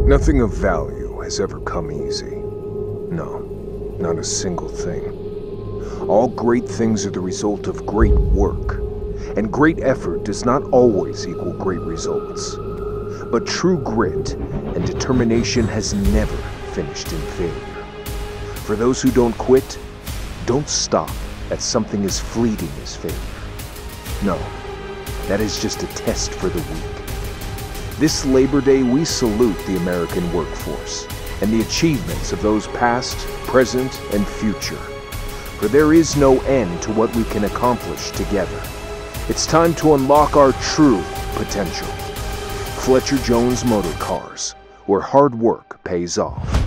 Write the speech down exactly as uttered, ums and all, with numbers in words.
Nothing of value has ever come easy. No, not a single thing. All great things are the result of great work, and great effort does not always equal great results. But true grit and determination has never finished in failure. For those who don't quit, don't stop at something as fleeting as failure. No, that is just a test for the weak. This Labor Day, we salute the American workforce and the achievements of those past, present, and future. For there is no end to what we can accomplish together. It's time to unlock our true potential. Fletcher Jones Motor Cars, where hard work pays off.